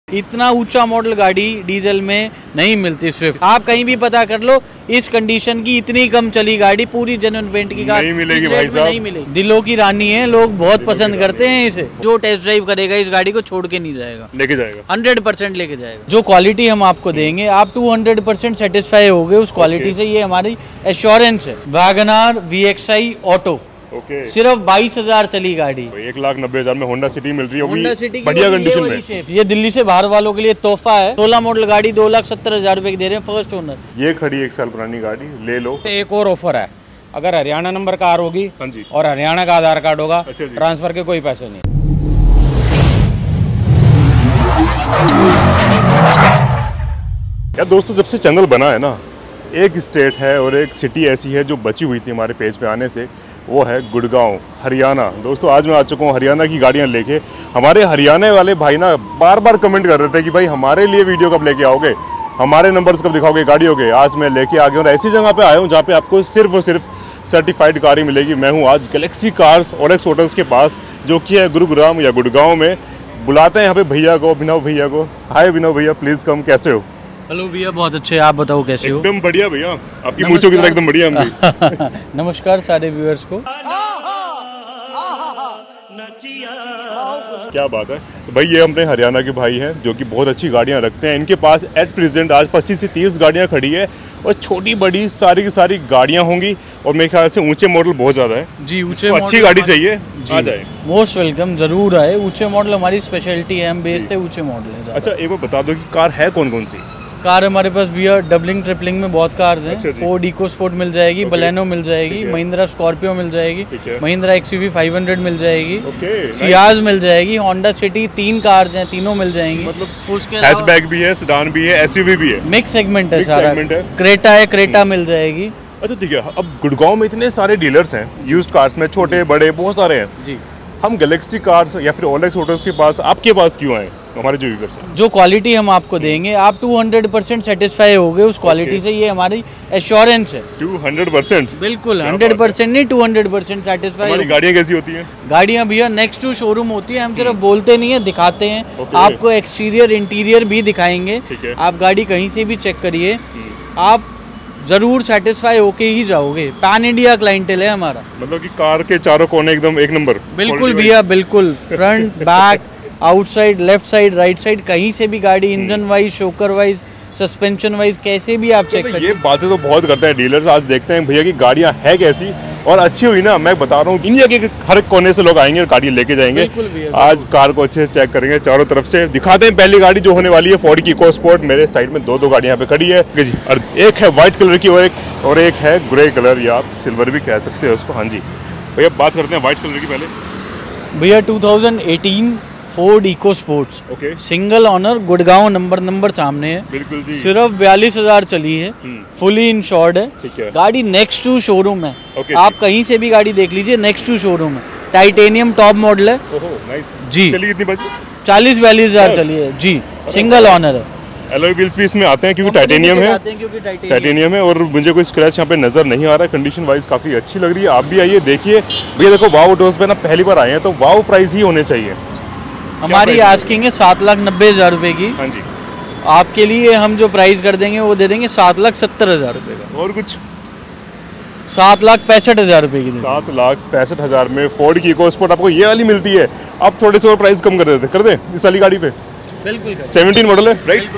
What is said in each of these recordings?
इतना ऊंचा मॉडल गाड़ी डीजल में नहीं मिलती स्विफ्ट। आप कहीं भी पता कर लो, इस कंडीशन की इतनी कम चली गाड़ी पूरी जेन्युइन पेंट की कार नहीं मिलेगी भाई साहब, नहीं मिलेगी। दिलों की रानी है, लोग बहुत पसंद करते हैं इसे। जो टेस्ट ड्राइव करेगा इस गाड़ी को छोड़ के नहीं जाएगा, लेके जाएगा 100% लेके जाएगा। जो क्वालिटी हम आपको देंगे आप 200% सेटिस्फाई होगे उस क्वालिटी से, ये हमारी एश्योरेंस है। वैगन आर VXI ऑटो सिर्फ 22,000 चली गाड़ी, 1,90,000 में होंडा सिटी मिल रही है, होंडा सिटी बढ़िया कंडीशन में। ये दिल्ली से बाहर वालों के लिए तोहफा है। 16 मॉडल गाड़ी 2,70,000 रुपए की दे रहे हैं फर्स्ट ओनर। ये खड़ी 1 साल पुरानी गाड़ी, ले लो। एक और ऑफर है, अगर हरियाणा नंबर कार होगी हाँ जी, और हरियाणा का आधार कार्ड होगा, अच्छा जी, ट्रांसफर के कोई पैसे नहीं। यार दोस्तों, जब से चैनल बना है ना, एक स्टेट है और एक सिटी ऐसी है जो बची हुई थी हमारे पेज पे आने से, वो है गुड़गांव, हरियाणा। दोस्तों आज मैं आ चुका हूँ हरियाणा की गाड़ियाँ लेके। हमारे हरियाणा वाले भाई ना बार बार कमेंट कर रहे थे कि भाई हमारे लिए वीडियो कब लेके आओगे, हमारे नंबर्स कब दिखाओगे गाड़ियों के। आज मैं लेके आ गया हूँ, ऐसी जगह पे आया हूँ जहाँ पे आपको सिर्फ और सिर्फ सर्टिफाइड कार ही मिलेगी। मैं हूँ आज गैलेक्सी कार्स ओलेक्स होटल्स के पास, जो कि है गुरुग्राम या गुड़गांव में। बुलाते हैं यहाँ पे भैया को, अभिनव भैया को। हाय अभिनव भैया, प्लीज़ कम, कैसे हो? हेलो भैया, बहुत अच्छे, आप बताओ कैसे हो? एकदम बढ़िया भैया, आपकी मूंछों की तरह एकदम बढ़िया हम भी। नमस्कार सारे व्यूअर्स को। क्या बात है। तो भाई ये अपने हरियाणा के भाई हैं जो कि बहुत अच्छी गाड़ियां रखते हैं। इनके पास एट प्रेजेंट आज 25 से 30 गाड़ियां खड़ी है और छोटी बड़ी सारी की सारी गाड़ियां होंगी। और मेरे ख्याल से ऊंचे मॉडल बहुत ज़्यादा है जी। ऊंचे अच्छी गाड़ी चाहिए, आ जाए, मोस्ट वेलकम, जरूर आए। ऊंचे मॉडल हमारी स्पेशलिटी है, हम बेचते ऊंचे मॉडल है। अच्छा एक बार बता दो कि कार है कौन कौन सी? कार हमारे पास भैया डबलिंग ट्रिपलिंग में बहुत कार्स हैं। अच्छा फोर्ड इको स्पोर्ट मिल जाएगी, बलेनो मिल जाएगी, महिंद्रा स्कॉर्पियो मिल जाएगी, महिंद्रा XUV 500 मिल जाएगी, सियाज मिल जाएगी, होंडा सिटी 3 कार्स हैं, तीनों मिल जाएंगी। मतलब उसके हैचबैक भी है, सेडान भी है, SUV भी है, मिक्स सेगमेंट है सारा। सेगमेंट है। क्रेटा है, क्रेटा मिल जाएगी। अच्छा ठीक है। अब गुड़गांव में इतने सारे डीलर्स हैं यूज्ड कार्स में, छोटे बड़े बहुत सारे हैं जी। हम गैलेक्सी कार्स या फिर ओलेक्स होटल्स के पास, आपके पास क्यों आए? हमारे जो व्यूअर्स हैं, जो क्वालिटी हम आपको देंगे आप 200% सेटिस्फाई होगे उस क्वालिटी से, ये हमारी एश्योरेंस है। 200%? बिल्कुल 100% नहीं, 200% सेटिस्फाई। हमारी गाड़ियाँ कैसी होती हैं? गाड़ियाँ भैया नेक्स्ट टू शोरूम होती है। हम सिर्फ बोलते नहीं है, दिखाते हैं। आपको एक्सटीरियर इंटीरियर भी दिखाएंगे। आप गाड़ी कहीं से भी चेक करिए, आप जरूर सेटिस्फाई होके ही जाओगे। पैन इंडिया क्लाइंटेल है हमारा। मतलब कि कार के चारों कोने एकदम एक नंबर। बिल्कुल भैया, बिल्कुल। Front back outside left side right side कहीं से भी गाड़ी, engine wise, shocker wise, suspension wise, कैसे भी आप चेक करिए। ये बातें तो बहुत करते हैं डीलर्स। आज देखते हैं भैया की गाड़ियाँ है कैसी, और अच्छी हुई ना, मैं बता रहा हूँ इंडिया के हर कोने से लोग आएंगे और गाड़ी लेके जाएंगे। आज कार को अच्छे से चेक करेंगे चारों तरफ से। दिखाते हैं पहली गाड़ी जो होने वाली है, फोर्ड की इको स्पोर्ट। मेरे साइड में दो गाड़ियाँ यहाँ पे खड़ी है जी। और एक है व्हाइट कलर की और एक है ग्रे कलर, या आप सिल्वर भी कह सकते हो उसको। हाँ जी भैया, बात करते हैं व्हाइट कलर की पहले। भैया 2018 Ford Eco Sports, single owner, Gurgaon number सामने है। बिल्कुल जी। सिर्फ 42,000 चली है, फुली इंश्योर्ड है। गाड़ी नेक्स्ट टू शोरूम है। आप कहीं से भी गाड़ी देख लीजिए, नेक्स्ट टू शोरूम है। टाइटेनियम टॉप मॉडल है जी। चलिए कितनी बची? 40-42,000 चली है जी। सिंगल ऑनर है। एलॉय व्हील्स भी इसमें आते हैं क्योंकि टाइटेनियम है, टाइटेनियम है। और मुझे कोई स्क्रैच यहाँ पे नजर नहीं आ रहा है। कंडीशन वाइज काफी अच्छी लग रही है। आप भी आइए देखिए भैया। देखो वाव ऑटोस पे ना पहली बार आए हैं तो वाव प्राइस ही होने चाहिए। हमारी आस्किंग है 7,90,000 रुपए की। हाँ जी। आपके लिए हम जो प्राइस कर देंगे वो दे देंगे 7,70,000 रुपए का। और कुछ? 7,65,000 रुपए की। 7,65,000 में फोर्ड की इको स्पोर्ट आपको ये वाली मिलती है। आप थोड़े से और प्राइस कम कर दे इस वाली गाड़ी पे। बिल्कुल 17 मॉडल है, right?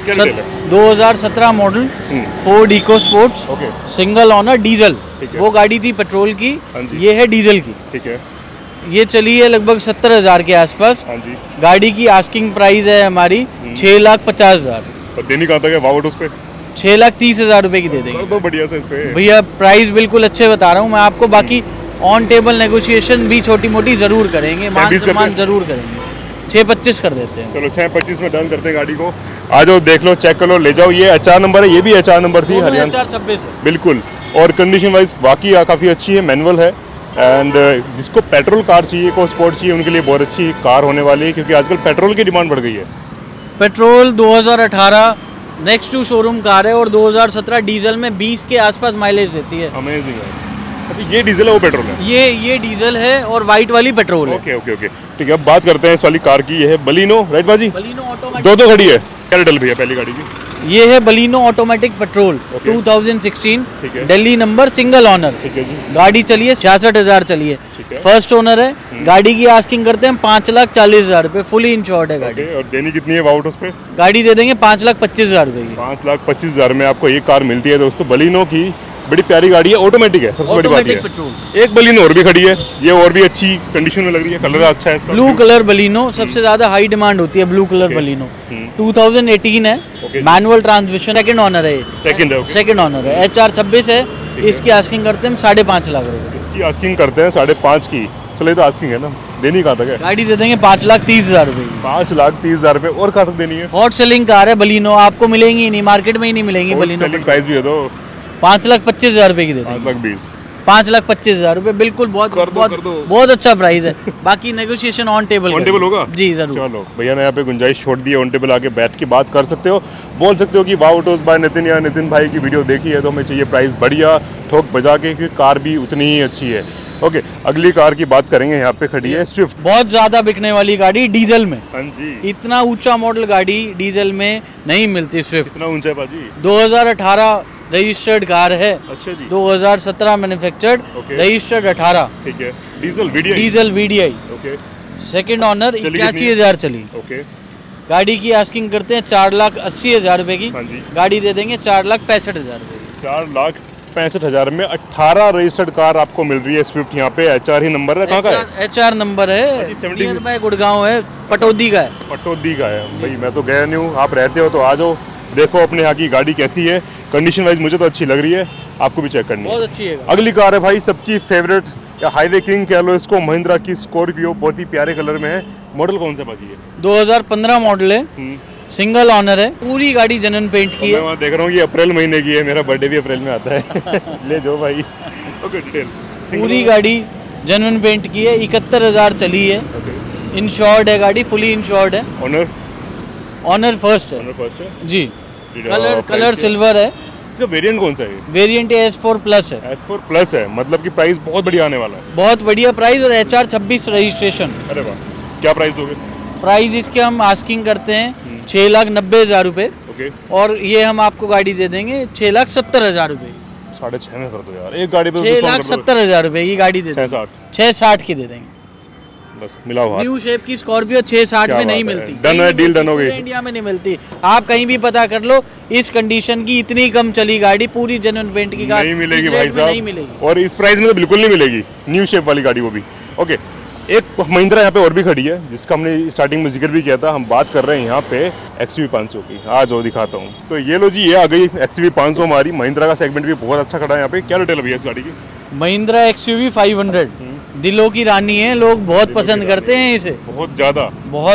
2017 model Ford Eco Sports, single owner, diesel. वो गाड़ी थी पेट्रोल की, ये है डीजल की। ठीक है। ये चली है लगभग 70,000 के आसपास। हाँ जी। गाड़ी की आस्किंग प्राइस है हमारी 6,50,000। और देनी कहाँ तक है वाव ऑटोस पे? 6,30,000 रुपए की दे देंगे। तो बढ़िया से इस पे भैया प्राइस बिल्कुल अच्छे बता रहा हूँ मैं आपको। बाकी ऑन टेबल नेगोशिएशन भी छोटी मोटी जरूर करेंगे, मान सम्मान जरूर करेंगे। 6,25 कर देते हैं। चलो 6,25 में डन करते हैं गाड़ी को। आ जाओ, देख लो, चेक कर लो, ले जाओ। ये HR नंबर है, ये भी HR नंबर थी, हरियाणा 2026 है। बिल्कुल। और कंडीशन वाइज बाकी काफ़ी अच्छी है, मैनुअल है। एंड जिसको पेट्रोल कार चाहिए, को स्पोर्ट चाहिए, उनके लिए बहुत अच्छी कार होने वाली है, क्योंकि आजकल पेट्रोल की डिमांड बढ़ गई है। Petrol 2018 next to showroom car है और 2017 डीजल में 20 के आसपास माइलेज देती है। अमेजिंग है। अच्छा ये डीजल है वो पेट्रोल है? ये डीजल है और वाइट वाली पेट्रोल है। ओके ओके ओके ठीक है। अब बात करते हैं इस वाली कार की। ये है बलिनो, राइट बाजी? बलिनो ऑटोमेटिक दो खड़ी है। क्या डिटेल भैया पहली गाड़ी की? ये है Baleno automatic petrol 2016, Delhi number, single owner. ठीक है जी। गाड़ी चली है 66,000 चली है। फर्स्ट ओनर है। गाड़ी की आस्किंग करते हैं 5,40,000 रुपए, फुली इंश्योर्ड है गाड़ी। और देनी कितनी है वाउट उस पे? गाड़ी दे देंगे 5,25,000 रुपए की। 5,25,000 में आपको ये कार मिलती है दोस्तों। बलिनो की बड़ी प्यारी गाड़ी है, ऑटोमेटिक है, सबसे बड़ी बात है। पेट्रोल। एक बलिनो और भी खड़ी है, ये और भी अच्छी कंडीशन में लग रही है, कलर अच्छा है इसका। ब्लू कलर बलिनो सबसे ज्यादा हाई डिमांड होती है, ब्लू कलर बलिनो 2018 है, मैनुअल ट्रांसमिशन, सेकंड ओनर है। सेकंड ओनर है, HR 26 है। इसकी आस्किंग करते हैं 5.5 लाख रुपए। इसकी आस्किंग करते हैं 5.5 की। चलो ये तो आस्किंग है ना, देनी कहाँ तक है? गाड़ी दे देंगे 5,30,000 रुपए की। 5,30,000 रुपए। और कहाँ तक देनी है? हॉट सेलिंग कार है बलिनो, आपको मिलेंगी ही नहीं, मार्केट में ही नहीं मिलेंगी बलिनो। सेलिंग प्राइस भी है तो 5,25,000 रुपए की दे देंगे। 5,20,000। 5,25,000 रुपए, बिल्कुल बहुत अच्छा प्राइस है। बाकी नेगोशिएशन ऑन टेबल होगा जी जरूर। चलो भैया ने यहाँ पे गुंजाइश छोड़ दी है, ऑन टेबल आके बैठ के बात कर सकते हो, बोल सकते हो कि वाह ऑटोज बाय नितिन या नितिन भाई की वीडियो देखी है तो हमें चाहिए प्राइस बढ़िया, ठोक बजा के, क्योंकि कार भी उतनी ही अच्छी है। ओके, अगली कार की बात करेंगे। यहाँ पे खड़ी है स्विफ्ट, बहुत ज्यादा बिकने वाली गाड़ी डीजल में। हाँ जी। इतना ऊंचा मॉडल गाड़ी डीजल में नहीं मिलती स्विफ्ट। इतना ऊंचा है बाजी? 2018 रजिस्टर्ड कार है। अच्छा जी। 2017 मैन्युफैक्चर्ड, रजिस्टर्ड 18। ठीक है। Diesel VDI। Okay. Second owner, 81,000 चली। ओके। गाड़ी की आस्किंग करते हैं 4,80,000 रुपए की। हाँ जी। गाड़ी दे देंगे 4,65,000 रुपए की। 4,65,000 में 18 रजिस्टर्ड कार आपको मिल रही है स्विफ्ट। यहाँ पे HR ही नंबर है, कहाँ का है? HR नंबर है, नियर बाय गुड़गांव है, पटौदी का है। पटौदी का है भाई, मैं तो गया नहीं हूँ, आप रहते हो तो आ जाओ, देखो अपने यहाँ की गाड़ी कैसी है। कंडीशन वाइज मुझे तो अच्छी लग रही है, आपको भी चेक करनी है। बहुत अच्छी है। अगली कार है भाई सबकी फेवरेट, या हाईवे किंग कह लो इसको, महिंद्रा की स्कॉर्पियो, बहुत ही प्यारे कलर में है। मॉडल कौन सा बाजी है? 2015 मॉडल है, सिंगल ऑनर है, पूरी गाड़ी जेन्युइन पेंट की है। मैं वहाँ देख रहा हूँ ये अप्रैल महीने की है, मेरा बर्थडे भी अप्रैल में आता है। ले जाओ भाई। Okay, detail. पूरी गाड़ी जेन्युइन पेंट की है, 71,000 चली है। इंश्योर्ड है गाड़ी, फुली इंश्योर्ड है। ऑनर फर्स्ट है जी। कलर सिल्वर है। इसका वेरिएंट कौन सा है? वेरिएंट S4 प्लस है। S4 प्लस है, मतलब कि प्राइस बहुत बढ़िया आने वाला है। बहुत बढ़िया प्राइस, और HR 26 रजिस्ट्रेशन। अरे वाह, क्या प्राइस दोगे? प्राइस इसके हम आस्किंग करते हैं 6,90,000 रुपए। ओके। और ये हम आपको गाड़ी दे देंगे 6,70,000 रुपए। 6.5 में कर दो यार, एक गाड़ी पे 6,70,000 रुपए की गाड़ी दे देंगे। 6,60 की दे देंगे। बस मिला हुआ। न्यू शेप की स्कॉर्पियो 6,60 में नहीं मिलती। डन है, डील डन हो गई। इंडिया में नहीं मिलती, आप कहीं भी पता कर लो। इस कंडीशन की इतनी कम चली गाड़ी, पूरी जेन्युइन पेंट की कार नहीं मिलेगी भाई साहब, नहीं मिलेगी। और इस प्राइस में तो बिल्कुल नहीं मिलेगी, न्यू शेप वाली गाड़ी वो भी। ओके, एक महिंद्रा यहाँ पे और भी खड़ी है, जिसका हमने स्टार्टिंग में जिक्र भी किया था। हम बात कर रहे हैं यहाँ पे XUV 500 की। आ जाओ दिखाता हूँ। तो ये लो जी, ये आ गई XUV 500 हमारी। महिंद्रा का सेगमेंट भी बहुत अच्छा खड़ा है यहाँ पे। क्या डिटेल है इस गाड़ी की? महिंद्रा XUV 500 दिलों की रानी है, लोग बहुत पसंद करते हैं इसे, बहुत ज्यादा।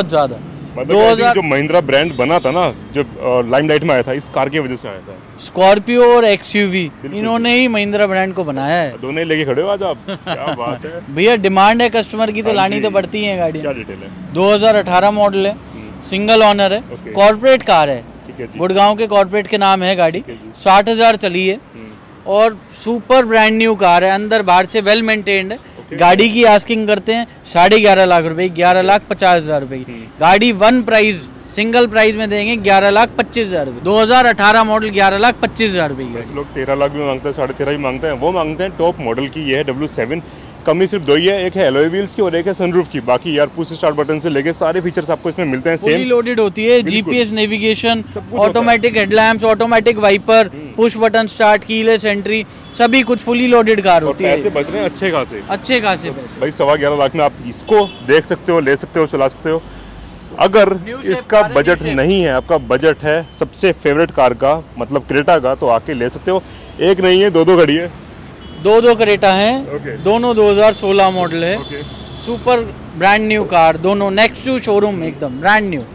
मतलब जो महिंद्रा ब्रांड बना था ना, जो लाइमलाइट में आया था, इस कार की वजह से आया था। स्कॉर्पियो और XUV इन्होंने ही महिंद्रा ब्रांड को बनाया है। दोनों ही लेके खड़े हो आज आप। क्या बात है भैया, डिमांड है कस्टमर की तो लानी तो पड़ती है गाड़ी। क्या डिटेल है? 2018 मॉडल है, सिंगल ऑनर है, कॉर्पोरेट कार है, गुड़गांव के कॉर्पोरेट के नाम है गाड़ी। 60,000 चली है और सुपर ब्रांड न्यू कार है, अंदर बाहर से वेल मेंटेन्ड है। गाड़ी की आस्किंग करते हैं 11.5 लाख रुपए, 11,50,000 रुपए की गाड़ी। वन प्राइस, सिंगल प्राइस में देंगे 11,25,000 रुपए। 2018 मॉडल 11,25,000 रुपए की। लोग 13 लाख भी मांगते हैं, 13.5 भी मांगते हैं। वो मांगते हैं टॉप मॉडल की। ये है W7। कमी सिर्फ दो ही है, एक है एलॉय व्हील्स की और एक है सनरूफ की। बाकी यार पुश स्टार्ट बटन से लेके सारे फीचर्स आपको इसमें मिलते हैं। फुली लोडेड होती है, GPS navigation, automatic headlamps, automatic wiper, push button start, keyless entry, सभी कुछ फुली लोडेड कार होती है। पैसे बच रहे हैं अच्छे खासे भाई। 11.25 लाख में आप इसको देख सकते हो, ले सकते हो, चला सकते हो। अगर इसका बजट नहीं है, आपका बजट है सबसे फेवरेट कार का, मतलब क्रेटा का, तो आके ले सकते हो। एक नहीं है, दो खड़ी है। दो क्रेटा हैं। दोनों 2016 मॉडल है। सुपर ब्रांड न्यू कार, दोनों नेक्स्ट टू शोरूम, एकदम ब्रांड न्यू।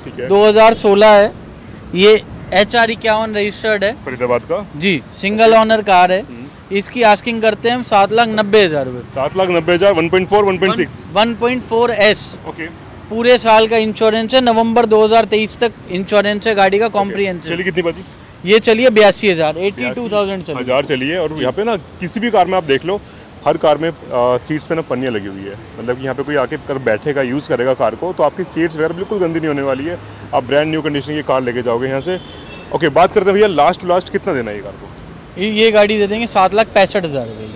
2016 है ये, HR 51 रजिस्टर्ड है, फरीदाबाद का जी। सिंगल ऑनर कार है। इसकी आस्किंग करते हैं हम 7,90,000 रुपए। 7,90,000। 1.4 1.6 1.4S। ओके। पूरे साल का इंश्योरेंस है, नवंबर 2023 तक इंश्योरेंस है गाड़ी का, कॉम्प्रिहेंसिव। चली कितनी बची? ये चलिए 82,000, 82,000 चलिए। 1000 चलिए। और यहाँ पे ना किसी भी कार में आप देख लो, हर कार में सीट्स पे ना पन्नियाँ लगी हुई है, मतलब कि यहाँ पे कोई आके कर बैठेगा, यूज़ करेगा कार को, तो आपकी सीट्स वगैरह बिल्कुल गंदी नहीं होने वाली है। आप ब्रांड न्यू कंडीशन की कार लेके जाओगे यहाँ से। ओके, बात करते हैं भैया लास्ट टू लास्ट कितना देना है ये कार को? ये गाड़ी दे देंगे 7,65,000 रुपये।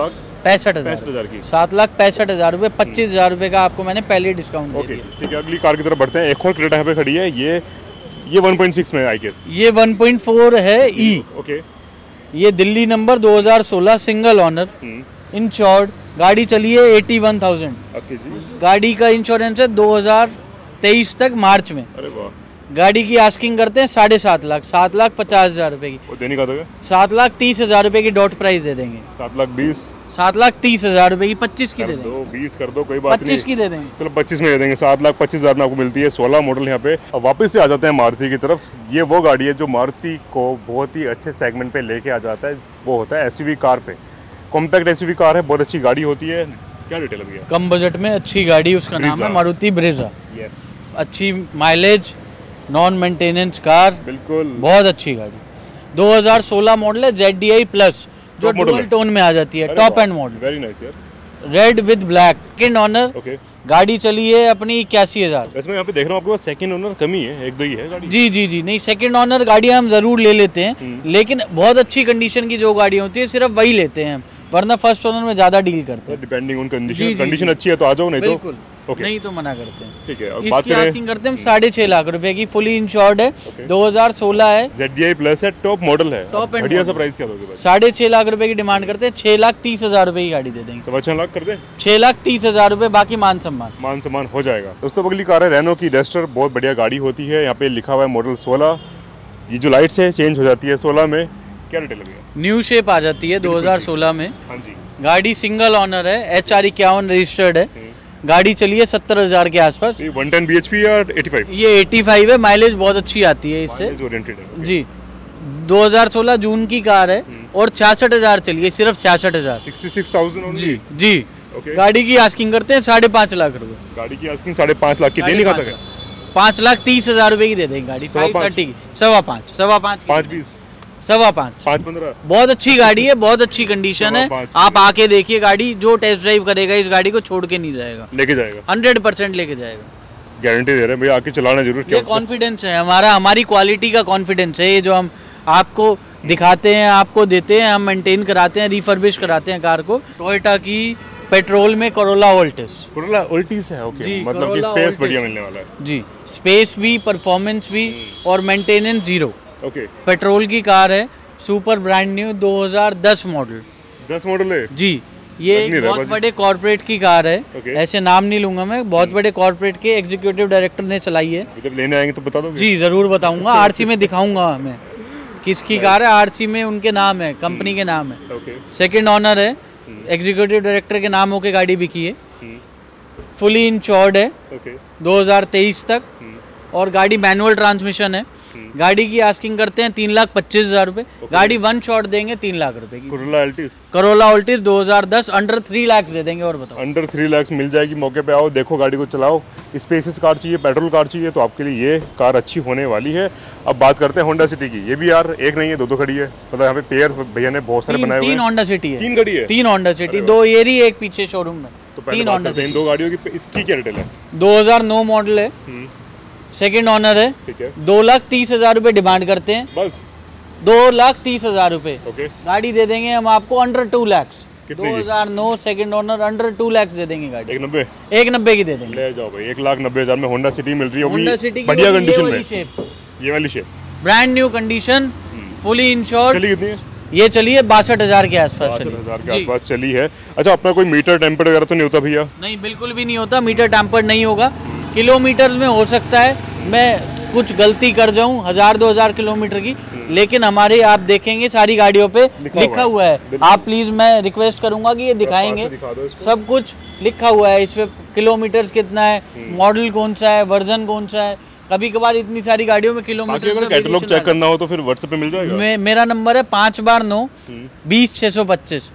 7,65,000 की। 7,65,000 रुपये, 25,000 रुपये का आपको मैंने पहले डिस्काउंट दे दिया। ठीक है, अगली कार की तरफ बढ़ते हैं। एक और क्रेटा यहाँ पे खड़ी है, ये 1.6 में आई गेस। ये 1.4 है ई। ओके, ये Delhi number 2016, single owner, insured, गाड़ी चली है 81,000। ओके जी। गाड़ी का इंश्योरेंस है 2023 तक मार्च में। अरे वाह। गाड़ी की आस्किंग करते हैं 7.5 लाख, 7,50,000 रुपये की। वो देने का था 7,30,000 रुपये की डॉट प्राइस दे देंगे। 7,20,000। 7,30,000 रुपये की 25 की दे देंगे। 20 कर दो, कोई बात नहीं, 25 की दे देंगे। चलो 25 में दे देंगे। 7,25,000 में आपको मिलती है 16 मॉडल यहाँ पे। अब वापस से आ जाते हैं मारुति की तरफ। ये वो गाड़ी है जो मारुति को बहुत ही अच्छे सेगमेंट पे लेके आ जाता है, वो होता है एसयूवी कार पे। कॉम्पैक्ट एसयूवी कार है, बहुत अच्छी गाड़ी होती है। क्या डिटेल है भैया? कम बजट में अच्छी गाड़ी, उसका नाम है मारुति ब्रेजा। यस, अच्छी माइलेज, नॉन मेंटेनेंस कार, बिल्कुल बहुत अच्छी गाड़ी। 2016 मॉडल है, ZDI प्लस, जो डुअल टोन में आ जाती है, top end model. Very nice यार। Red with black, second owner. Okay, गाड़ी चली है अपनी 81,000। इसमें यहाँ पे देख रहा हूँ आपके पास सेकंड ओनर कमी है, एक दो ही है गाड़ी। जी, नहीं सेकंड ऑनर गाड़ी हम जरूर ले लेते हैं, लेकिन बहुत अच्छी कंडीशन की जो गाड़ी होती है सिर्फ वही लेते हैं हम, वरना फर्स्ट ओनर में ज्यादा डील करते हैं। डिपेंडिंग ऑन कंडीशन, कंडीशन अच्छी है तो आ जाओ, नहीं बिल्कुल तो ओके, नहीं तो मना करते हैं। ठीक है। अब इसकी बात करें, आस्किंग करते हैं 6.5 लाख रुपए की, फुली इंश्योर्ड है, 2016 है, ZDI प्लस है, टॉप मॉडल है, टॉप एंड बढ़िया सा प्राइस क्या दोगे भाई? 6.5 लाख रुपए की डिमांड करते हैं, 6,30,000 रुपए की गाड़ी दे देंगे। 6.25 लाख कर दे? 6,30,000 रुपए, बाकी मान सम्मान हो जाएगा। दोस्तों अगली कार है रेनो की डस्टर, बहुत बढ़िया गाड़ी होती है। यहाँ पे लिखा हुआ है मॉडल 16। ये जो लाइट्स है चेंज हो जाती है 16 में। क्या डिटेल है? न्यू शेप आ जाती है 2016 में। हाँ जी। गाड़ी सिंगल ऑनर है, HR 51 रजिस्टर्ड है। गाड़ी चली है 70,000 के आसपास। 110 bhp या 85? ये 85 है, माइलेज बहुत अच्छी आती है इससे। जी, 2016 जून की कार है और 66,000 चली है, सिर्फ 66,000। 66,000 जी। गाड़ी की आस्किंग करते हैं 5.5 लाख रुपए। गाड़ी की आस्किंग 5.5 लाख की देने का था? 5,30,000 रुपए की दे देंगे गाड़ी। 5.30 की, 5.25, 5.20, 5.15, 5.15। बहुत अच्छी गाड़ी है, बहुत अच्छी कंडीशन है। आप आके देखिए गाड़ी, जो टेस्ट ड्राइव करेगा इस गाड़ी को छोड़ के नहीं जाएगा, लेके जाएगा, 100% लेके जाएगा। गारंटी दे रहे हैं भैया, आके चलाना जरूर। ये कॉन्फिडेंस है हमारा, हमारी क्वालिटी का कॉन्फिडेंस है। ये जो हम आपको दिखाते हैं, आपको देते हैं, हम मेंटेन कराते हैं, रिफर्बिश कराते हैं कार को। टोयोटा की पेट्रोल में कोरोला ओल्टिस है। ओके, मतलब कि स्पेस बढ़िया मिलने वाला है। जी, स्पेस भी, परफॉर्मेंस भी और मेंटेनेंस जीरो। ओके, पेट्रोल की कार है, super brand new, 2010 model. 10 model है जी। ये बहुत बड़े कॉर्पोरेट की कार है। ऐसे नाम नहीं लूंगा मैं, बहुत बड़े कॉर्पोरेट के एग्जीक्यूटिव डायरेक्टर ने चलाई है। जब लेने आएंगे तो बता दोगे? जी जरूर बताऊंगा, RC में दिखाऊंगा मैं किसकी कार है। RC में उनके नाम है, कंपनी के नाम है। सेकंड ऑनर है, एग्जीक्यूटिव डायरेक्टर के नाम होके गाड़ी बिकी है। फुली इंश्योर्ड है 2023 तक, और गाड़ी मैनुअल ट्रांसमिशन है। गाड़ी की आस्किंग करते हैं 3,25,000 रुपए। गाड़ी वन शॉट देंगे 3 लाख रुपए की। कोरोला अल्टिस 2010, अंडर 3 लाख दे देंगे। और बताओ, अंडर 3 लाख मिल जाएगी। मौके पे आओ, देखो गाड़ी को चलाओ। स्पेसियस कार चाहिए, पेट्रोल कार चाहिए, तो आपके लिए ये कार अच्छी होने वाली है। अब बात करते हैं होंडा सिटी की। ये भी यार एक नहीं है, दो खड़ी है। मतलब यहाँ पे पेयर्स भैया ने बहुत सारे बनाए हुए हैं। 3 होंडा सिटी है। 3 गाड़ी है? 3 होंडा सिटी, 2 एरी, एक पीछे शोरूम में। तो 3 होंडा सिटी, 2 गाड़ियों की। इसकी क्या डिटेल है? 2009 मॉडल है, सेकंड ऑनर है। ठीक है। 2,30,000 रुपए डिमांड करते हैं, बस 2,30,000 रुपए। गाड़ी दे देंगे हम आपको under 2 lakh. 2009 second owner, under 2 lakh दे देंगे गाड़ी। 1,90 की दे देंगे। ले जाओ भाई, 1,90,000 में होंडा सिटी मिल रही है। होंडा सिटी बढ़िया कंडीशन में, ये वाली shape, brand new condition, fully insured. चली कितनी है? ये चलिए 62,000 के आसपास। 62,000 के आसपास चली है। अच्छा, अपना कोई मीटर टेम्पर्ड वगैरह तो नहीं होता भैया? नहीं, बिल्कुल भी नहीं होता, मीटर टेम्पर्ड नहीं होगा। किलोमीटर में हो सकता है मैं कुछ गलती कर जाऊं, 1,000-2,000 किलोमीटर की, लेकिन हमारे आप देखेंगे सारी गाड़ियों पे लिखा हुआ है। आप प्लीज, मैं रिक्वेस्ट करूंगा कि ये दिखाएंगे, सब कुछ लिखा हुआ है इस पे, किलोमीटर कितना है, मॉडल कौन सा है, वर्जन कौन सा है। कभी कभार इतनी सारी गाड़ियों में किलोमीटर का कैटलॉग चेक करना हो तो फिर व्हाट्सएप पे मिल जाएगा। मेरा नंबर है 5/9-20-625,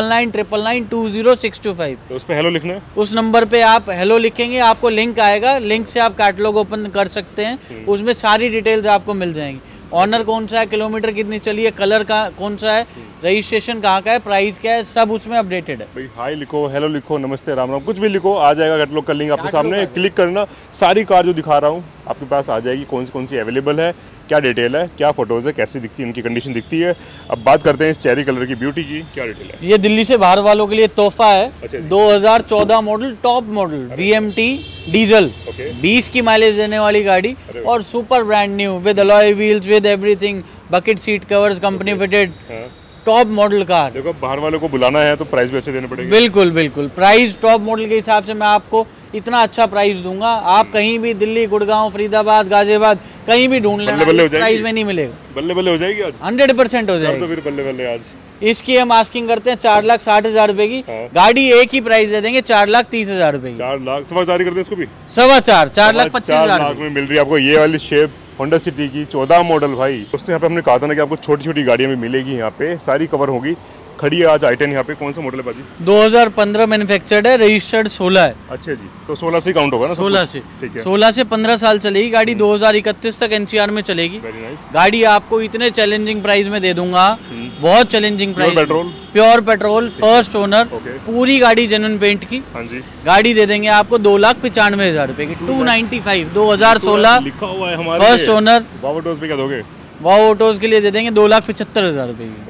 9999920625। तो उस पे हेलो लिखना है। उस नंबर पे आप हेलो लिखेंगे, आपको लिंक आएगा, लिंक से आप कैटलॉग ओपन कर सकते हैं, उसमें सारी डिटेल्स आपको मिल जाएंगी। ऑनर कौन सा है, किलोमीटर कितनी चली है, कलर का कौन सा है, रजिस्ट्रेशन कहाँ का है, प्राइस क्या है, सब उसमें अपडेटेड है भाई। हाई लिखो, हेलो लिखो, नमस्ते, राम राम, कुछ भी लिखो, आ जाएगा कैटलॉग का लिंक आपके सामने। क्लिक करना, सारी कार जो दिखा रहा हूँ आपके पास आ जाएगी, कौन सी अवेलेबल है, क्या डिटेल है, क्या फोटोज़ है, कैसी दिखती है, उनकी कंडीशन दिखती है। अब बात करते हैं इस चेरी कलर की ब्यूटी की, क्या डिटेल है? ये दिल्ली से बाहर वालों के लिए तोहफा है। अच्छा, 2014 model, top model, VMT diesel, 20 की माइलेज देने वाली गाड़ी और super brand new with alloy wheels, with everything, bucket seat covers, company fitted, top model car. देखो बाहर वालों को बुलाना है तो प्राइस भी अच्छे देने पड़ेंगे। बिल्कुल बिल्कुल, प्राइस टॉप मॉडल के हिसाब से मैं आपको इतना अच्छा प्राइस दूंगा, आप कहीं भी दिल्ली, गुड़गांव, फरीदाबाद, गाजियाबाद कहीं भी ढूंढ लेना, प्राइस में नहीं मिलेगा। बल्ले बल्ले हो जाएगी आज, 100% हो जाएगी। तो फिर बल्ले बल्ले आज इसकी हम आस्किंग करते हैं 4,60,000 रुपए की। गाड़ी एक ही प्राइस दे देंगे 4,30,000 रुपए की। 4 लाख सवा जारी करते हैं इसको भी, 4,25,000 लाख में मिल रही है आपको ये वाली शेप होंडा सिटी की 14 मॉडल। भाई दोस्तों यहाँ पे हमने कहा था ना कि आपको छोटी छोटी गाड़ियाँ भी मिलेगी, यहाँ पे सारी कवर होगी। खड़ी है आज i10 यहाँ पे। कौन सा मॉडल है बाजी? 2015 मैन्युफैक्चर्ड है, रजिस्टर्ड 16 है। अच्छा जी, तो 16 से काउंट होगा ना? 16 से, ठीक है। 16 से 15 साल चलेगी गाड़ी, 2031 तक NCR में चलेगी। Very nice. गाड़ी आपको इतने चैलेंजिंग प्राइस में दे दूंगा, बहुत challenging price. Petrol, pure petrol, first owner, पूरी गाड़ी जेन्युइन पेंट की। हाँ जी। गाड़ी दे देंगे आपको 2,95,000 रुपए की, 295, 2016 लिखा हुआ है हमारे। First owner. वाव ऑटोज पे क्या दोगे? वाव ऑटोज के लिए दे देंगे 2,75,000 रुपए की,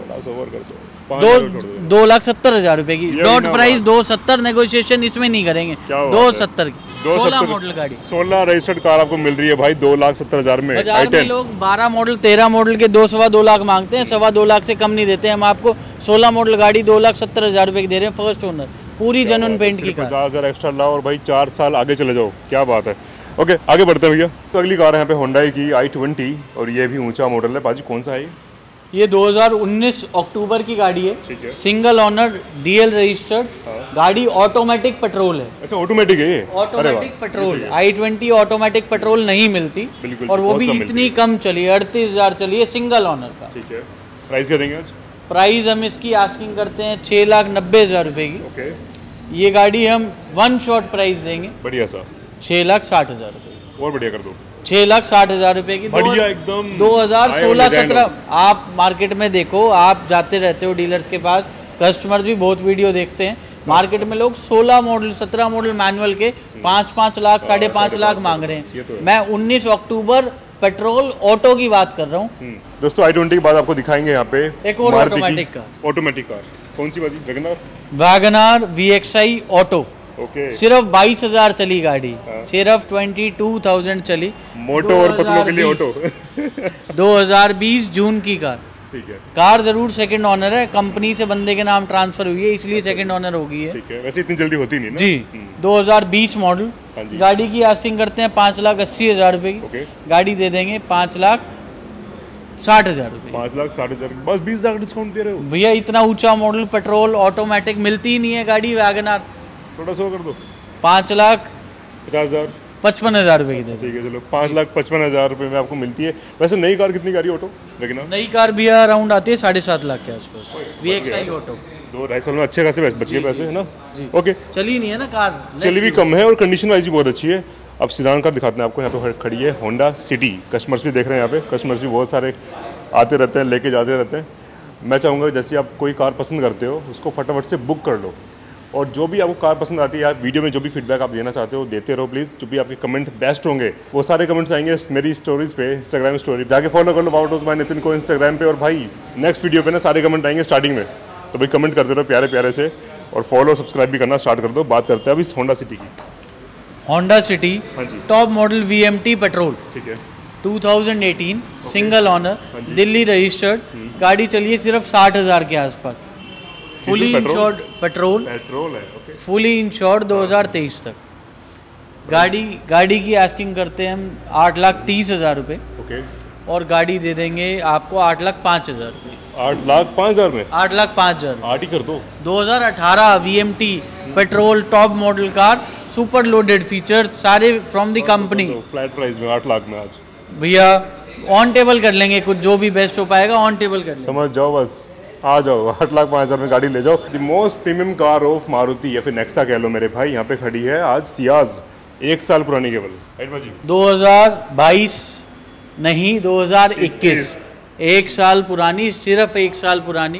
2,70,000 रुपए की डॉट प्राइस, 2,70। नेगोशिएशन इसमें नहीं करेंगे, 2,70 की 16 मॉडल गाड़ी, 16 रजिस्टर्ड कार आपको मिल रही है भाई 2,70,000 में। बाजार में लोग 12 मॉडल 13 मॉडल के 2-2 लाख मांगते हैं, 2.25 लाख से कम नहीं देते। हम आपको 16 मॉडल गाड़ी 2,70,000 रुपए की दे रहे हैं, फर्स्ट ओनर, पूरी जेन्युइन पेंट की कार। 50,000 एक्स्ट्रा लाओ और भाई 4 साल आगे चले जाओ, क्या बात है। ओके आगे बढ़ते हैं भैया। तो अगली कार है यहाँ पे होंडाई की i20 और ये भी ऊंचा मॉडल है। बाजी कौन सा है ये 2019 अक्टूबर की गाड़ी है, सिंगल ओनर, DL रजिस्टर्ड गाड़ी, ऑटोमेटिक पेट्रोल है। अच्छा ऑटोमेटिक है ये? Automatic petrol, i20 automatic petrol नहीं मिलती, और वो भी इतनी कम चली है, 38,000 चली है, सिंगल ओनर का। ठीक है, प्राइस क्या देंगे आज? प्राइस हम इसकी आस्किंग करते हैं 6,90,000 रुपए की। ओके, ये गाड़ी हम वन शॉट प्राइस देंगे, बढ़िया सा, 6,60,000 रुपए। और बढ़िया कर दो, 6,60,000 रुपए की, बढ़िया एकदम। 2016-17 आप मार्केट में देखो, आप जाते रहते हो डीलर्स के पास, कस्टमर्स भी बहुत वीडियो देखते हैं, मार्केट में लोग 16 मॉडल 17 मॉडल मैनुअल के 5-5 लाख 5.5 लाख मांग रहे हैं। मैं 19 अक्टूबर पेट्रोल ऑटो की बात कर रहा हूँ। दोस्तों i20 के बाद आपको दिखाएंगे यहाँ पे एक और ऑटोमेटिक कार। ऑटोमेटिक कार कौन सी बाजी? WagonR VXI auto. ओके, सिर्फ 22,000 चली गाड़ी, सिर्फ 22,000 चली, मोटो और पतलों के लिए ऑटो। 2020 जून की कार। ठीक है, कार जरूर सेकंड ओनर है, कंपनी से बंदे के नाम ट्रांसफर हुई है इसलिए सेकंड ओनर हो गई है। ठीक है, वैसे इतनी जल्दी होती नहीं ना। जी, 2020 मॉडल। गाड़ी की आस्किंग करते हैं 5,80,000 रुपए की। गाड़ी दे देंगे 5,60,000 रुपए। 5,60,000, बस 20,000 डिस्काउंट दे रहे हो भैया? इतना ऊंचा मॉडल पेट्रोल ऑटोमेटिक मिलती ही नहीं है गाड़ी वैगनार। थोड़ा सा कर दो, 5,50,000 55,000 रुपए की दे। ठीक है चलो, 5,55,000 रुपए में आपको मिलती है। वैसे नई कार कितनी गाड़ी ऑटो? लेकिन नई कार भैया अराउंड आती है 7.5 लाख के आसपास, VXI ऑटो। 2-2.5 साल में अच्छे खासे बच गए पैसे, है ना? ओके, चली नहीं है ना कार, चली भी कम है और कंडीशन वाइज भी बहुत अच्छी है। अब सीडान कार दिखाते हैं आपको। यहाँ पे खड़ी है होंडा सिटी, कस्टमर्स भी देख रहे हैं यहाँ पे, कस्टमर्स भी बहुत सारे आते रहते हैं, लेके जाते रहते हैं। मैं चाहूँगा जैसे आप कोई कार पसंद करते हो उसको फटाफट से बुक कर लो, और जो भी आपको कार पसंद आती है यार, वीडियो में जो भी फीडबैक आप देना चाहते हो देते रहो प्लीज़। जो भी आपके कमेंट बेस्ट होंगे वो सारे कमेंट्स आएंगे मेरी स्टोरीज पे, इंस्टाग्राम स्टोरी जाके फॉलो कर लो वाव ऑटोज बाय नितिन को इंस्टाग्राम पे। और भाई नेक्स्ट वीडियो पे ना सारे कमेंट आएंगे स्टार्टिंग में, तो भाई कमेंट करते रहो प्यारे प्यारे से, और फॉलो सब्सक्राइब भी करना स्टार्ट कर दो। बात करते हैं अभी होंडा सिटी की। होंडा सिटी हाँ जी, टॉप मॉडल VMT पेट्रोल, ठीक है, 2018 सिंगल ओनर, दिल्ली रजिस्टर्ड। गाड़ी चलिए सिर्फ 60,000 के आसपास, फुली इंश्योर्ड पेट्रोल है। ओके, फुली इंश्योर्ड 2023 तक। गाड़ी की आस्किंग करते हैं हम 8,30,000 रुपये। ओके, और गाड़ी दे देंगे आपको 8,05,000 रुपये। 8,05,000 में? 8,05,000 8 ही कर दो। 2018 VMT petrol top model car, super loaded features सारे from the company. Flat price में 8 लाख में आज भैया ऑन टेबल कर लेंगे, कुछ जो भी बेस्ट हो पाएगा ऑन टेबल कर लेंगे। समझ जाओ, बस आ जाओ, 8,05,000 में गाड़ी ले जाओ। The most premium car of Maruti या फिर नेक्सा कह लो मेरे भाई। यहाँ पे खड़ी है आज सियाज, 1 साल पुरानी केवल। 2022 नहीं, 2021, 1 साल पुरानी, सिर्फ 1 साल पुरानी,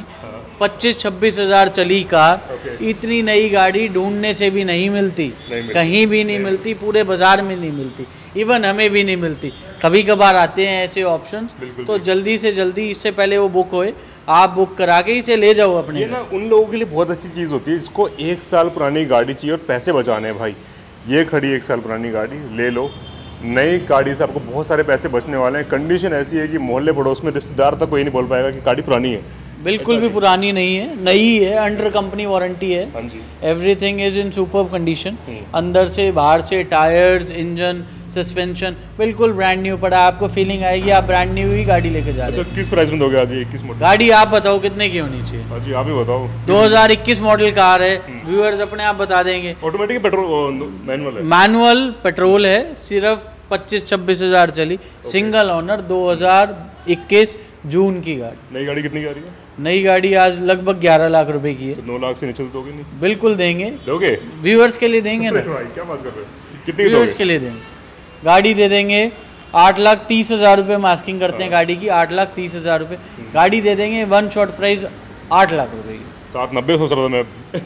25-26 हज़ार चली कार। इतनी नई गाड़ी ढूंढने से भी नहीं मिलती, कहीं भी नहीं मिलती, पूरे बाजार में नहीं मिलती, इवन हमें भी नहीं मिलती। कभी कभार आते हैं ऐसे ऑप्शंस, तो जल्दी से जल्दी, इससे पहले वो बुक होए, आप बुक करा के इसे ले जाओ अपने। ये ना उन लोगों के लिए बहुत अच्छी चीज़ होती है जिसको 1 साल पुरानी गाड़ी चाहिए और पैसे बचाने हैं भाई। ये खड़ी 1 साल पुरानी गाड़ी ले लो, नई गाड़ी से आपको बहुत सारे पैसे बचने वाले हैं। कंडीशन ऐसी है कि मोहल्ले पड़ोस में रिश्तेदार तक कोई नहीं बोल पाएगा कि गाड़ी पुरानी है। बिल्कुल भी पुरानी नहीं है, नई है, अंडर कंपनी वारंटी है। हाँ जी। Everything is in superb condition, अंदर से बाहर से, टायर्स, इंजन, सस्पेंशन बिल्कुल ब्रांड न्यू पड़ा। आपको फीलिंग आएगी आप ब्रांड न्यू ही गाड़ी लेके जा रहे हैं। अच्छा, किस प्राइस में दोगे आज ये 21 मॉडल गाड़ी आप बताओ कितने की होनी चाहिए? हाँ जी, आप ही बताओ। 2021 मॉडल कार है, व्यूअर्स अपने आप बता देंगे। ऑटोमेटिक पेट्रोल मैनुअल है? मैनुअल पेट्रोल है, सिर्फ 25-26 हज़ार चली, सिंगल ओनर, 2021 जून की गाड़ी। नई गाड़ी कितनी की आ रही है? नई गाड़ी आज लगभग 11 लाख रुपए की है। तो 9 लाख से नीचे तो दोगे नहीं? बिल्कुल देंगे, दोगे? व्यूअर्स के लिए देंगे ना। भाई क्या बात कर रहे हो, कितनी की व्यूअर्स दोगे? के लिए देंगे। गाड़ी दे देंगे 8,30,000 रुपये मास्किंग करते हैं गाड़ी की, 8,30,000 रुपये गाड़ी दे देंगे। वन शॉट प्राइस 8 लाख रुपए की। 790 सोच रहा था मैं।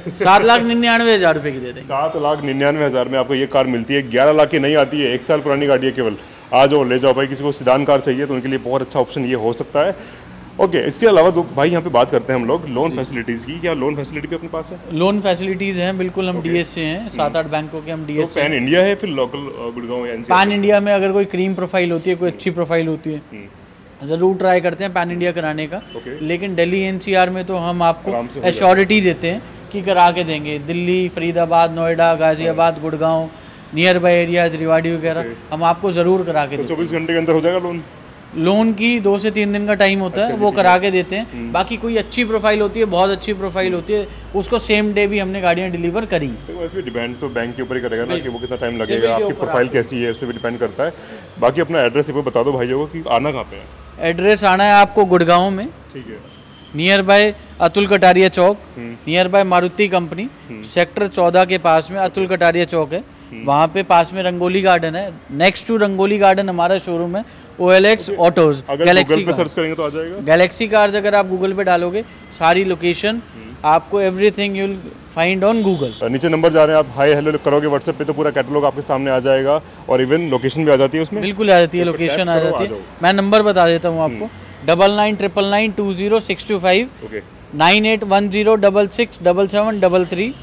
7,99,000 रुपये की दे देंगे। 7,99,000 में आपको ये कार मिलती है। 11 लाख की नहीं आती है, 1 साल पुरानी गाड़ी है केवल। आ जाओ ले जाओ भाई। किसी को सीडान कार चाहिए तो उनके लिए बहुत अच्छा ऑप्शन ये हो सकता है। ओके, इसके अलावा भाई यहाँ पे बात करते हैं हम लोग लोन फैसिलिटीज़ की। क्या लोन फैसिलिटी भी अपने पास है? लोन फैसिलिटीज़ हैं बिल्कुल, हम डीएस से हैं, 7-8 बैंकों के हम तो डीएस से। पैन इंडिया है फिर लोकल गुड़गांव या NCR? पैन इंडिया में अगर कोई क्रीम प्रोफाइल होती है, कोई अच्छी प्रोफाइल होती है, ज़रूर ट्राई करते हैं पैन इंडिया कराने का। लेकिन दिल्ली NCR में तो हम आपको एश्योरिटी देते हैं कि करा के देंगे। Delhi, Faridabad, Noida, Ghaziabad, Gurgaon, near by areas, Rewari वगैरह, हम आपको ज़रूर करा के देते हैं। 24 घंटे के अंदर हो जाएगा लोन? लोन की 2 से 3 दिन का टाइम होता है, वो करा के देते हैं। बाकी कोई अच्छी प्रोफाइल होती है, बहुत अच्छी प्रोफाइल होती है, उसको सेम डे भी हमने गाड़ियाँ डिलीवर करी। तो वैसे भी डिपेंड तो बैंक के ऊपर ही करेगा ना कि वो कितना टाइम लगेगा, आपकी प्रोफाइल कैसी है उस पर भी डिपेंड करता है। बाकी अपना एड्रेस एक बार बता दो भाइयों को कि आना कहाँ पे है। एड्रेस आना है आपको गुड़गांव में, ठीक है, नियर बाय अतुल कटारिया चौक, near by Maruti company, sector 14 के पास में अतुल कटारिया चौक है। वहाँ पे पास में रंगोली गार्डन है, नेक्स्ट टू रंगोली गार्डन हमारा शोरूम है, OLX ऑटोज। गैलेक्सी पे सर्च करेंगे तो आ जाएगा। गैलेक्सी कार्स अगर आप गूगल पे डालोगे सारी लोकेशन आपको, everything you will find on Google. नीचे नंबर जा रहे हैं, आप हाई हेलो करोगे व्हाट्सएप पे तो पूरा कैटलॉग आपके सामने आ जाएगा और इवन लोकेशन भी आ जाती है उसमें। बिल्कुल आ जाती है, लोकेशन आ जाती है। मैं नंबर बता देता हूँ आपको, 9999920625, 9810667733,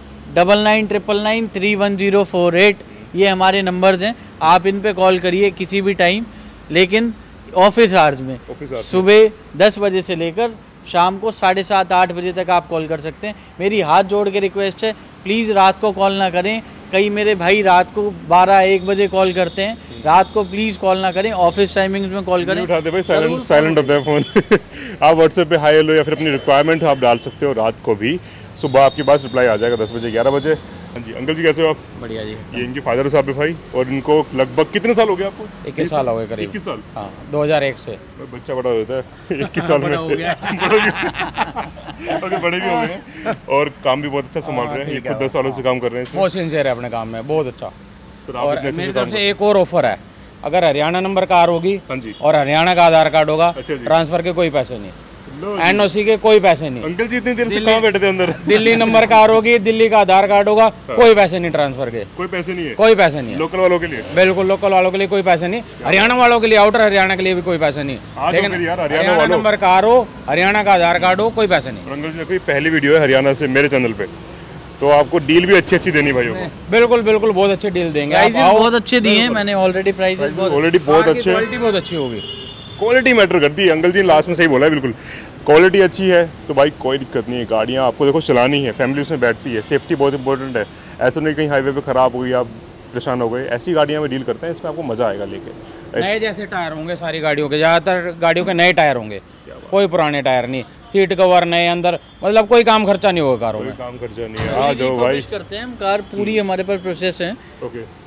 9999931048। ये हमारे नंबर्स हैं, आप इन पे कॉल करिए किसी भी टाइम, लेकिन ऑफिस आवर्स में सुबह 10 बजे से लेकर शाम को 7:30-8 बजे तक आप कॉल कर सकते हैं। मेरी हाथ जोड़ के रिक्वेस्ट है, प्लीज़ रात को कॉल ना करें। कई मेरे भाई रात को 12-1 बजे कॉल करते हैं, रात को प्लीज़ कॉल ना करें, ऑफिस टाइमिंग्स में कॉल करें। उठाते भाई, साइलेंट होता है फ़ोन। आप व्हाट्सएप पे हाई हेलो या फिर अपनी रिक्वायरमेंट आप डाल सकते हो रात को भी। सुबह आपके पास रिप्लाई आ जाएगा 10 बजे 11 बजे। हाँ जी, अंकल जी कैसे हो आप? बढ़िया जी। ये इनके फादर साहब है भाई, और इनको लगभग कितने साल हो गए आपको? 21 साल हो गए करीब। 21 साल? हाँ, 2001 से। बच्चा बड़ा होता है 21 साल में। हो गया। ओके, बड़े भी हो गए हैं और काम भी बहुत अच्छा संभाल रहे हैं। ये खुद 10 सालों से काम कर रहे हैं इसमें। बहुत सिंसियर है अपने काम में, बहुत अच्छा। सर आप और इतने अच्छे मेरी से काम तरफ से एक और ऑफर है, अगर हरियाणा नंबर कार होगी हाँ जी। और हरियाणा का आधार कार्ड होगा, अच्छा जी। ट्रांसफर के कोई पैसे नहीं, NOC के कोई पैसे नहीं। अंकल जी इतनी देर से कहाँ बैठे थे अंदर? दिल्ली नंबर कार होगी, दिल्ली का आधार कार्ड होगा, कोई पैसे नहीं ट्रांसफर के, कोई पैसे नहीं है? कोई पैसे नहीं है। लोकल वालों के लिए? बिल्कुल, लोकल वालों के लिए कोई पैसे नहीं, हरियाणा वालों के लिए, आउटर हरियाणा के लिए भी कोई पैसे नहीं। लेकिन हरियाणा नंबर कार हो, हरियाणा का आधार कार्ड हो, कोई पैसे नहीं। अंकल जी देखो, ये पहली वीडियो है हरियाणा से मेरे चैनल पे, तो आपको डील भी अच्छी देनी भाइयों को। बिल्कुल बिल्कुल, बहुत अच्छे डील देंगे। बहुत अच्छे दिए हैं मैंने ऑलरेडी, प्राइसेस ऑलरेडी बहुत अच्छे, क्वालिटी बहुत अच्छी होगी। क्वालिटी मैटर करती है। अंकल जी लास्ट में सही बोला है, बिल्कुल क्वालिटी अच्छी है तो भाई कोई दिक्कत नहीं है। गाड़ियाँ आपको देखो चलानी है, फैमिली उसमें बैठती है, सेफ्टी बहुत इंपॉर्टेंट है। ऐसा नहीं कहीं हाईवे पे ख़राब हो गई, आप परेशान हो गए, ऐसी गाड़ियाँ में डील करते हैं, इसमें आपको मज़ा आएगा लेके। नए जैसे टायर होंगे सारी गाड़ियों के, ज़्यादातर गाड़ियों के नए टायर होंगे, कोई पुराने टायर नहीं, सीट कवर नए, अंदर मतलब कोई काम खर्चा नहीं होगा कारों में। काम खर्चा नहीं है। आ जाओ भाई, करते हैं हम कार पूरी, हमारे पास प्रोसेस है। ओके,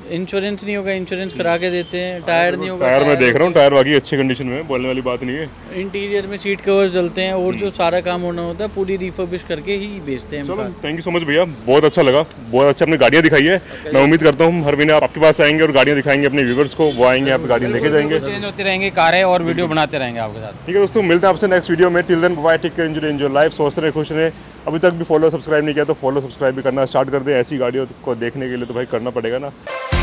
इंश्योरेंस नहीं होगा, इंश्योरेंस करा के देते हैं। टायर नहीं होगा, टायर मैं देख रहा हूँ, टायर बाकी अच्छी कंडीशन में, बोलने वाली बात नहीं है। इंटीरियर में सीट कवर जलते हैं और जो सारा काम होना होता है पूरी रिफर्बिश करके ही बेचते हैं। चलो थैंक यू सो मच भैया, बहुत अच्छा लगा, बहुत अच्छी अपनी गाड़ियाँ दिखाई है। मैं उम्मीद करता हूँ हर महीने आपके पास आएंगे और गाड़ियाँ दिखाएंगे अपने व्यूअर्स को, वो आएंगे आप गाड़ी लेके जाएंगे, चेंज होती रहेंगी कारें और वीडियो बनाते रहेंगे आपके साथ। ठीक है दोस्तों, मिलते हैं आपसे नेक्स्ट वीडियो में। Till then bye, take care, enjoy life, स्वस्थ रहे, खुश रहे। अभी तक भी फॉलो सब्सक्राइब नहीं किया तो फॉलो सब्सक्राइब भी करना स्टार्ट कर दे। ऐसी गाड़ियों को देखने के लिए तो भाई करना पड़ेगा ना।